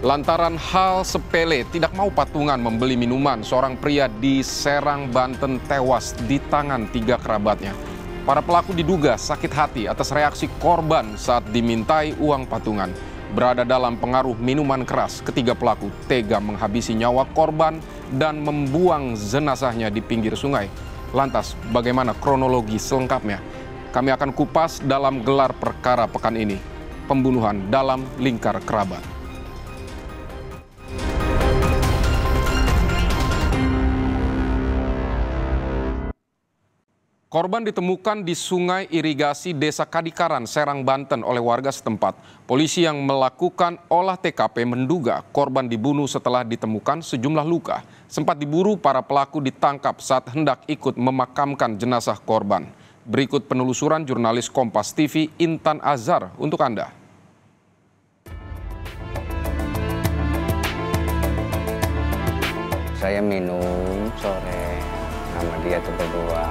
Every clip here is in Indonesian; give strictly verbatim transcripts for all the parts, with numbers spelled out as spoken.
Lantaran hal sepele tidak mau patungan membeli minuman, seorang pria di Serang, Banten tewas di tangan tiga kerabatnya. Para pelaku diduga sakit hati atas reaksi korban saat dimintai uang patungan. Berada dalam pengaruh minuman keras, ketiga pelaku tega menghabisi nyawa korban dan membuang jenazahnya di pinggir sungai. Lantas, bagaimana kronologi selengkapnya? Kami akan kupas dalam gelar perkara pekan ini. Pembunuhan dalam lingkar kerabat. Korban ditemukan di sungai irigasi Desa Kadikaran, Serang, Banten oleh warga setempat. Polisi yang melakukan olah T K P menduga korban dibunuh setelah ditemukan sejumlah luka. Sempat diburu, para pelaku ditangkap saat hendak ikut memakamkan jenazah korban. Berikut penelusuran jurnalis Kompas T V Intan Azhar untuk Anda. Saya minum sore sama dia tuh berdua.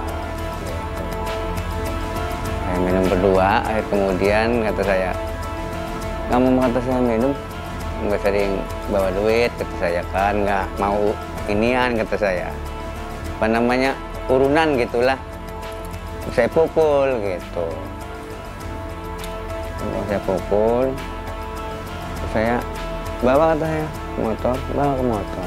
Saya minum berdua, akhir kemudian kata saya, kamu kata saya minum, nggak sering bawa duit, kata saya kan, nggak mau inian, kata saya. Apa namanya, urunan gitulah. Saya pukul gitu. Saya pukul, saya bawa kata saya, motor, bawa ke motor.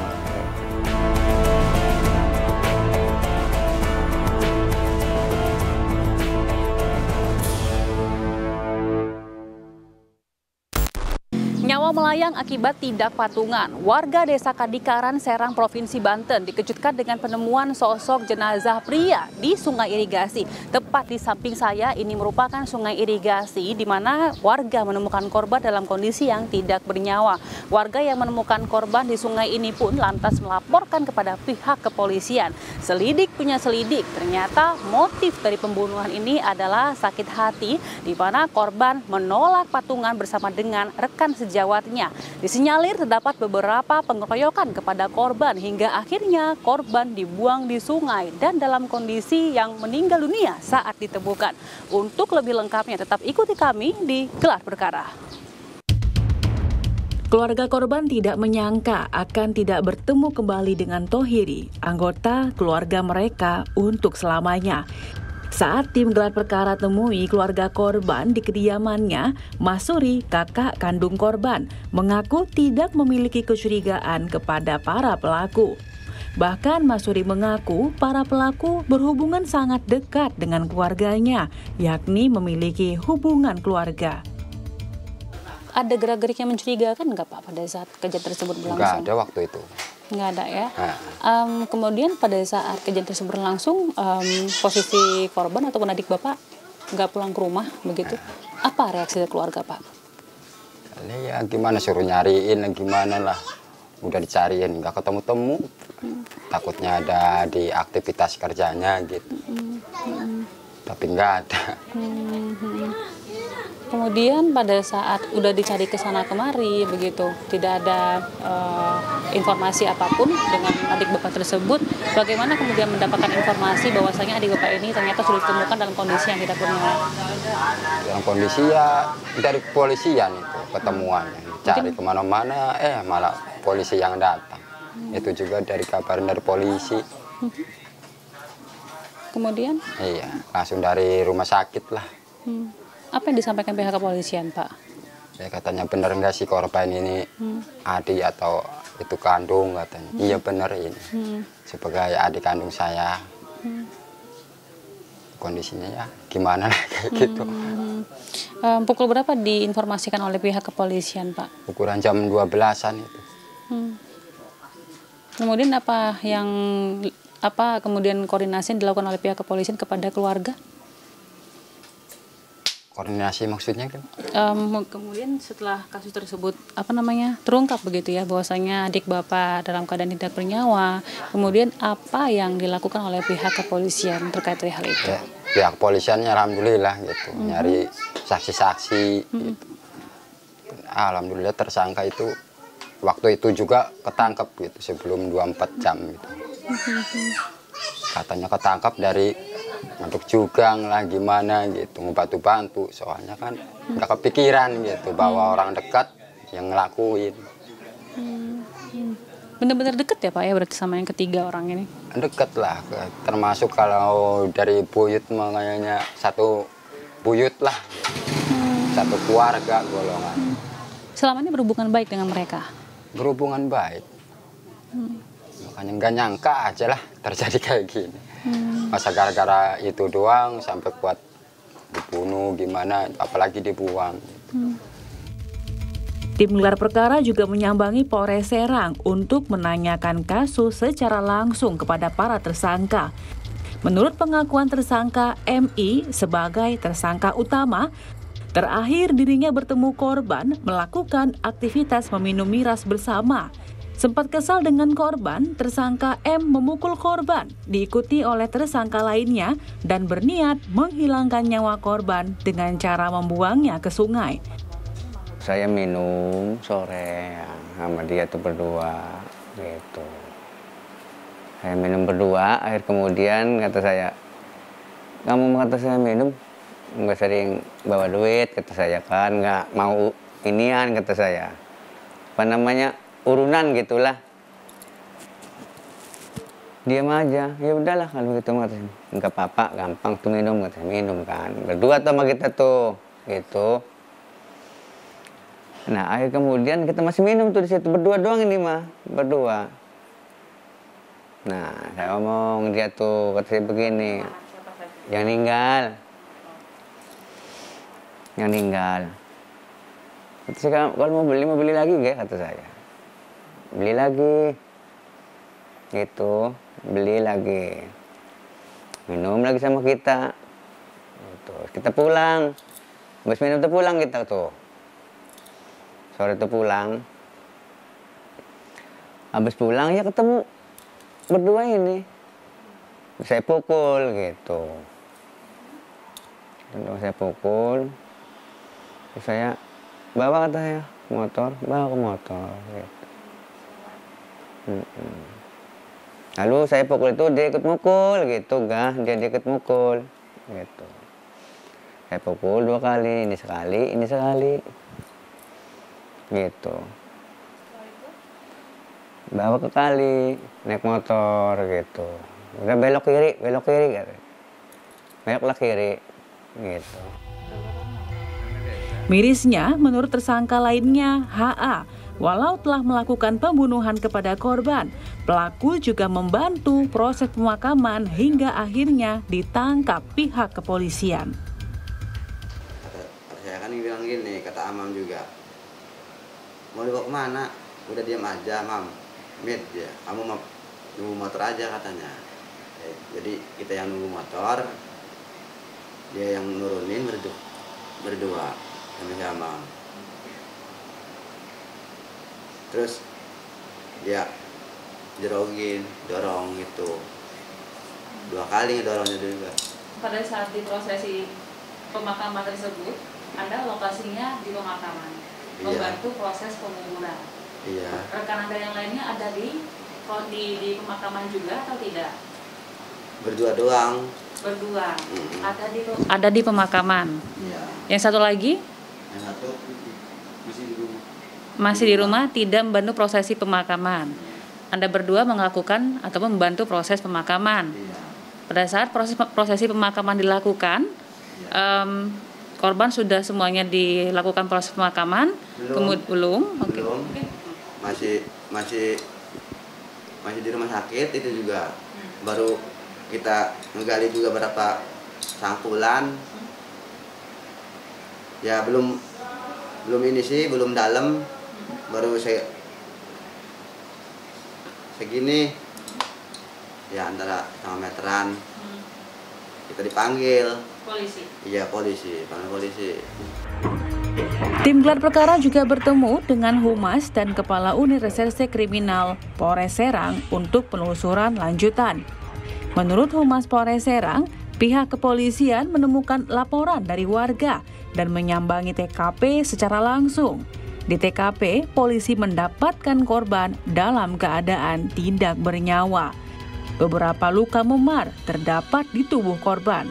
Nyawa melayang akibat tidak patungan. Warga Desa Kadikaran, Serang, Provinsi Banten dikejutkan dengan penemuan sosok jenazah pria di sungai irigasi. Tepat di samping saya, ini merupakan sungai irigasi di mana warga menemukan korban dalam kondisi yang tidak bernyawa. Warga yang menemukan korban di sungai ini pun lantas melaporkan kepada pihak kepolisian. Selidik punya selidik, ternyata motif dari pembunuhan ini adalah sakit hati, di mana korban menolak patungan bersama dengan rekan sejawatnya. Disinyalir terdapat beberapa pengeroyokan kepada korban hingga akhirnya korban dibuang di sungai dan dalam kondisi yang meninggal dunia saat ditemukan. Untuk lebih lengkapnya tetap ikuti kami di Gelar Perkara. Keluarga korban tidak menyangka akan tidak bertemu kembali dengan Thohiri, anggota keluarga mereka untuk selamanya. Saat tim gelar perkara temui keluarga korban di kediamannya, Masuri, kakak kandung korban, mengaku tidak memiliki kecurigaan kepada para pelaku. Bahkan Masuri mengaku para pelaku berhubungan sangat dekat dengan keluarganya, yakni memiliki hubungan keluarga. Ada gerak-gerik yang mencurigakan nggak Pak pada saat kejadian tersebut berlangsung? Nggak ada waktu itu. Nggak ada ya. Nah. Um, kemudian pada saat kejadian tersebut berlangsung, um, posisi korban ataupun adik Bapak nggak pulang ke rumah begitu. Nah. Apa reaksi dari keluarga Pak? Ini ya gimana, suruh nyariin, gimana lah. Udah dicariin, nggak ketemu-temu. Hmm. Takutnya ada di aktivitas kerjanya gitu. Hmm. Hmm. Tapi nggak ada. Hmm. Hmm. Kemudian pada saat udah dicari ke sana kemari begitu, tidak ada uh, informasi apapun dengan adik Bapak tersebut. Bagaimana kemudian mendapatkan informasi bahwasanya adik Bapak ini ternyata sudah ditemukan dalam kondisi yang tidak bernyawa? Dalam kondisi ya dari kepolisian itu ketemuannya, cari kemana-mana, eh malah polisi yang datang. Hmm. Itu juga dari kabar dari polisi. Hmm. Kemudian? Iya, langsung dari rumah sakit lah. Hmm. Apa yang disampaikan pihak kepolisian, Pak? Ya katanya benar nggak sih korban ini hmm. adik atau itu kandung, katanya. Hmm. Iya benar ini. Hmm. Sebagai adik kandung saya. Hmm. Kondisinya ya gimana lah kayak hmm. gitu. Um, pukul berapa diinformasikan oleh pihak kepolisian, Pak? Ukuran jam dua belasan itu. Hmm. Kemudian apa yang apa kemudian koordinasi yang dilakukan oleh pihak kepolisian kepada keluarga? Koordinasi maksudnya kan? Um, kemudian setelah kasus tersebut apa namanya terungkap begitu ya bahwasanya adik Bapak dalam keadaan tidak bernyawa, kemudian apa yang dilakukan oleh pihak kepolisian terkait hal itu? Ya, pihak kepolisiannya alhamdulillah gitu, mm-hmm. nyari saksi-saksi. Mm-hmm. Gitu. Alhamdulillah tersangka itu waktu itu juga ketangkep gitu sebelum dua puluh empat jam gitu. Mm-hmm. Katanya ketangkap dari ngaduk jugang lah gimana gitu, ngebantu-bantu, soalnya kan nggak kepikiran gitu bahwa orang dekat yang ngelakuin. Hmm. Benar-benar deket ya Pak ya berarti sama yang ketiga orang ini? Deket lah, termasuk kalau dari buyut makanya satu buyut lah, hmm. satu keluarga golongan. Hmm. Selama ini berhubungan baik dengan mereka? Berhubungan baik. Hmm. Makanya nggak nyangka aja lah terjadi kayak gini. Hmm. Masa gara-gara itu doang sampai kuat dibunuh gimana, apalagi dibuang. Hmm. Tim gelar perkara juga menyambangi Polres Serang untuk menanyakan kasus secara langsung kepada para tersangka. Menurut pengakuan tersangka M I sebagai tersangka utama, terakhir dirinya bertemu korban melakukan aktivitas meminum miras bersama. Sempat kesal dengan korban, tersangka M memukul korban, diikuti oleh tersangka lainnya dan berniat menghilangkan nyawa korban dengan cara membuangnya ke sungai. Saya minum sore ya, sama dia tuh berdua gitu. Saya minum berdua, akhir kemudian kata saya, kamu kata saya minum, nggak sering bawa duit, kata saya kan, nggak mau inian, kata saya. Apa namanya, urunan gitulah. Diam aja, ya udahlah kalau gitu, katanya. Nggak apa-apa, gampang tuh minum, katanya minum kan. Berdua tuh sama kita tuh, gitu. Nah, akhir kemudian kita masih minum tuh di situ, berdua doang ini mah, berdua. Nah, saya ngomong dia tuh, kata saya begini, yang meninggal, yang meninggal. Kata saya, kalau mau beli, mau beli lagi gak, kata saya. Beli lagi, gitu, beli lagi. Minum lagi sama kita. Gitu. Kita pulang, habis minum tuh pulang kita tuh. Sore itu pulang, habis pulang ya ketemu berdua ini, saya pukul gitu, saya pukul, saya bawa kata saya motor, bawa ke motor gitu. Hmm. Lalu saya pukul itu dia ikut mukul gitu, gak? Dia, dia ikut mukul gitu. Saya pukul dua kali, ini sekali, ini sekali. Gitu. Bawa ke kali, naik motor gitu. Udah belok kiri, belok kiri gitu. Beloklah kiri gitu. Mirisnya, menurut tersangka lainnya, H A, walau telah melakukan pembunuhan kepada korban, pelaku juga membantu proses pemakaman hingga akhirnya ditangkap pihak kepolisian. Saya kan bilang gini, kata Amam juga. Mau dibawa kemana? Udah diam aja, Mam. Mit, ya. Kamu mau nunggu motor aja katanya. Eh, jadi kita yang nunggu motor, dia yang nurunin berdua, berdua sama-sama. Terus dia jerogin, dorong gitu. Dua kali ngedorongnya juga. Pada saat diprosesi pemakaman tersebut, Anda lokasinya di pemakaman. Membantu iya. Proses penguburan. Iya. Rekan Anda yang lainnya ada di di, di pemakaman juga atau tidak? Berdua doang. Berdua. Mm-hmm. Ada di ada di pemakaman. Iya. Yang satu lagi? Yang satu masih di rumah. Masih di rumah, tidak membantu prosesi pemakaman. Anda berdua melakukan atau membantu proses pemakaman. Iya. Pada saat proses prosesi pemakaman dilakukan, iya. um, korban sudah semuanya dilakukan proses pemakaman, kemudian belum, okay. belum, masih masih masih di rumah sakit itu juga, hmm. baru kita menggali juga beberapa sangkulan, hmm. ya belum belum ini sih belum dalam, hmm. baru saya segini, ya antara sama meteran, hmm. kita dipanggil. Polisi? Iya, polisi, panggil polisi. Tim gelar perkara juga bertemu dengan Humas dan Kepala Unit Reserse Kriminal Polres Serang untuk penelusuran lanjutan. Menurut Humas Polres Serang, pihak kepolisian menemukan laporan dari warga dan menyambangi T K P secara langsung. Di T K P, polisi mendapatkan korban dalam keadaan tidak bernyawa. Beberapa luka memar terdapat di tubuh korban.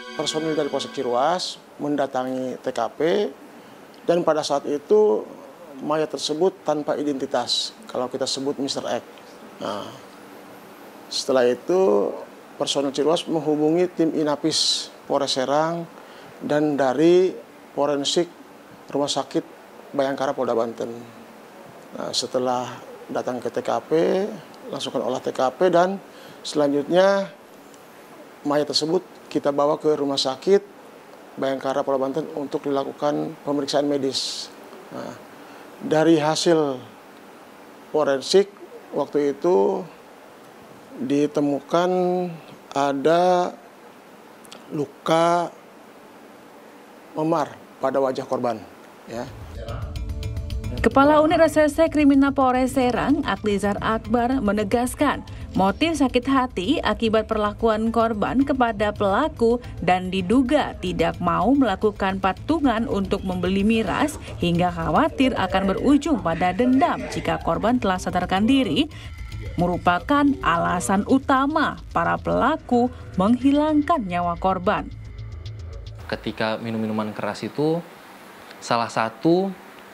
Personil dari Polsek Ciruas mendatangi T K P dan pada saat itu mayat tersebut tanpa identitas, kalau kita sebut mister X. Nah, setelah itu personel Ciruas menghubungi tim Inapis Polres Serang dan dari forensik Rumah Sakit Bayangkara Polda Banten. Nah, setelah datang ke T K P, langsung olah T K P dan selanjutnya mayat tersebut kita bawa ke Rumah Sakit Bayangkara Polda Banten untuk dilakukan pemeriksaan medis. Nah, dari hasil forensik waktu itu ditemukan ada luka memar pada wajah korban, ya. Kepala Unit Reserse Kriminal Polres Serang, Aklizar Akbar, menegaskan motif sakit hati akibat perlakuan korban kepada pelaku dan diduga tidak mau melakukan patungan untuk membeli miras hingga khawatir akan berujung pada dendam jika korban telah sadarkan diri, merupakan alasan utama para pelaku menghilangkan nyawa korban. Ketika minum minuman keras itu, salah satu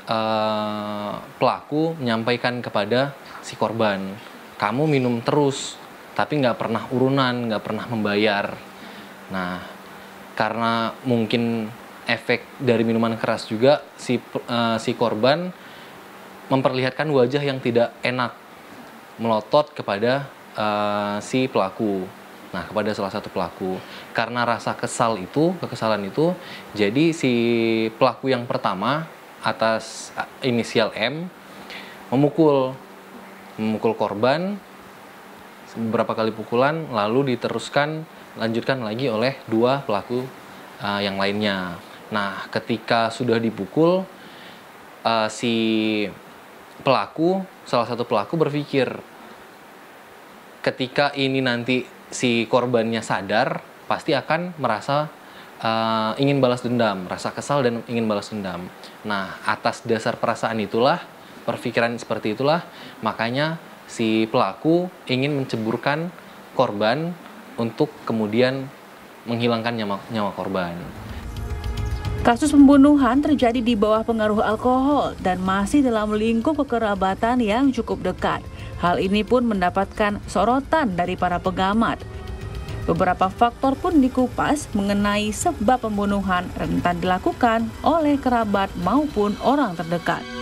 uh, pelaku menyampaikan kepada si korban, kamu minum terus, tapi nggak pernah urunan, nggak pernah membayar. Nah, karena mungkin efek dari minuman keras juga, si, uh, si korban memperlihatkan wajah yang tidak enak, melotot kepada uh, si pelaku. Nah, kepada salah satu pelaku. Karena rasa kesal itu, kekesalan itu, jadi si pelaku yang pertama atas inisial M memukul memukul korban beberapa kali pukulan, lalu diteruskan lanjutkan lagi oleh dua pelaku uh, yang lainnya. Nah, ketika sudah dipukul, uh, si pelaku, salah satu pelaku berpikir, ketika ini nanti si korbannya sadar, pasti akan merasa uh, ingin balas dendam, rasa kesal dan ingin balas dendam. Nah, atas dasar perasaan itulah, perpikiran seperti itulah, makanya si pelaku ingin menceburkan korban untuk kemudian menghilangkan nyawa, nyawa korban. Kasus pembunuhan terjadi di bawah pengaruh alkohol dan masih dalam lingkup kekerabatan yang cukup dekat. Hal ini pun mendapatkan sorotan dari para pengamat. Beberapa faktor pun dikupas mengenai sebab pembunuhan rentan dilakukan oleh kerabat maupun orang terdekat.